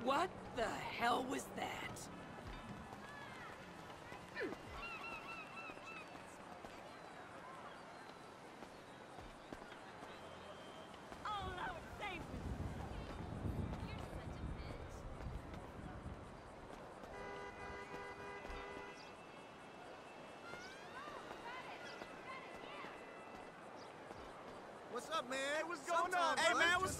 What the hell was that? Oh, Lord, save me! You're such a bitch. What's up, man? Hey, what's going on, Hey, bud? man, what's